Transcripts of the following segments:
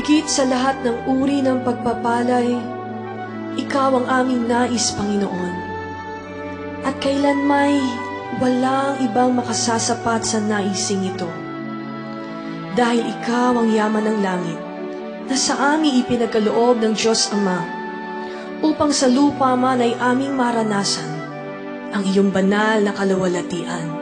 Higit sa lahat ng uri ng pagpapalay, Ikaw ang aming nais, Panginoon. At kailanmay walang ibang makasasapat sa naising ito. Dahil Ikaw ang yaman ng langit, na sa aming ipinagkaloob ng Diyos Ama, upang sa lupa man ay aming maranasan ang iyong banal na kaluwalhatian.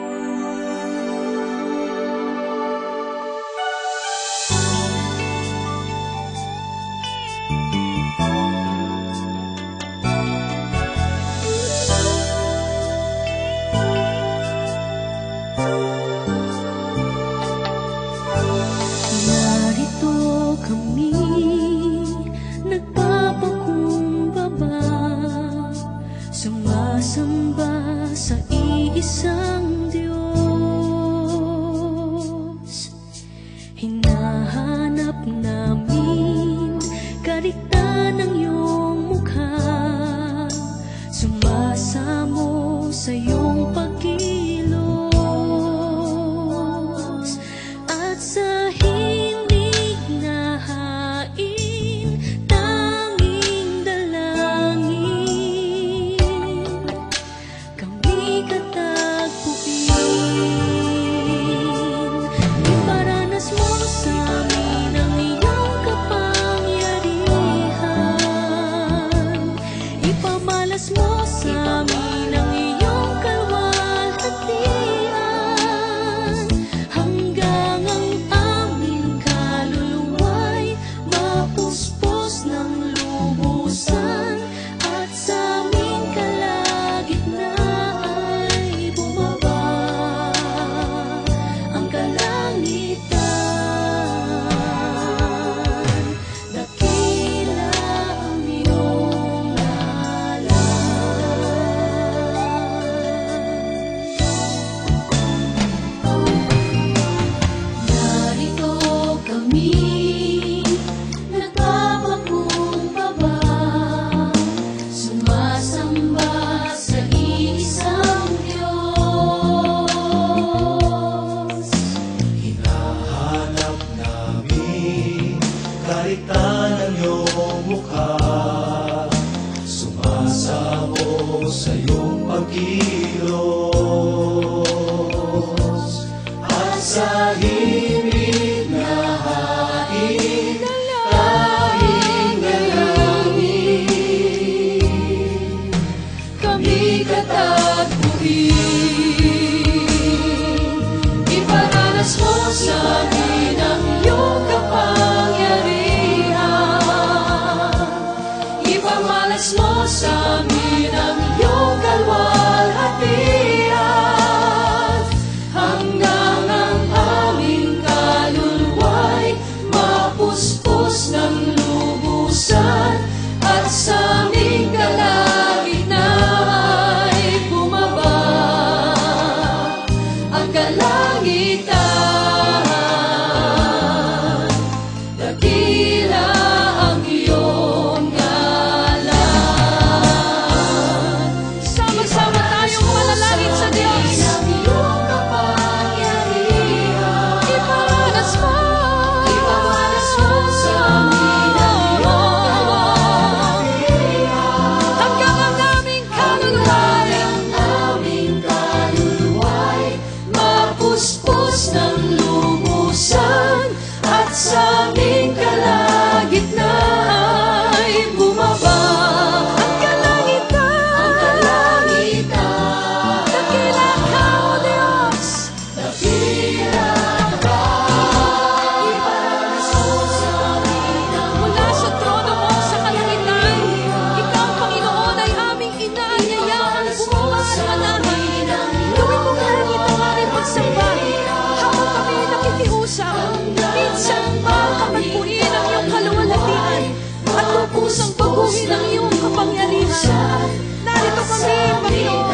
Sumasamba sa iisang Diyos. Hinahanap namin kariktan ng iyong mukha. Sumasamo sa iyong pagkilos. At sa himig na hain, tanging dalangin, kami katagpuin. Iparanas mo sa amin ang iyong kapangyarihan. Ipamalas mo sa amin ang iyong kalwalhatian. Hanggang ang aming kaluluwa'y mapuspos ng lubusan. At sa aming kalagitnaan ay bumaba ang kalangitan. Dakila ang iyong narito kami, nagpapakumbaba, sumasamba sa iisang Diyos. Hinahanap namin kariktan ng iyong mukha. Sumasamo sa iyong pagkilos. At sa himig na hain, tanging dalangin, Kami katagpuin. Iparanas mo sa amin ang iyong kapangyarihan. Ipamalas mo sa amin ang iyong kalwalhatian. Hanggang ang aming kaluluwa'y mapuspos ng lubusan. At sa aming kalagitnaan ay bumaba ang kalangitan. Dakila ang iyong ngalan. Sama-sama tayong manalangin sa Diyos. Ang iyong kapangyarihan. Iparanas mo sa amin ang iyong kalwalhatian. Hanggang ang aming kaluluwa'y mapuspos ng lubusan. At sa aming kalagitnaan ay bumaba ang kalangitan. Dakila ka, O Diyos. Dakila ka. Iparanas mo sa amin ang mula sa trono mo sa kalangitan. Ikaw, Panginoon, ay aming inaanyayahan bumaba sa manahan. Gawin mo kahit ang aming pagsamba. Habang kami nakikiusap, minsan ba katagpuin ang iyong kaluwalhatian at lubusang baguhin ang iyong kapangyarihan. Narito kami, Panginoon.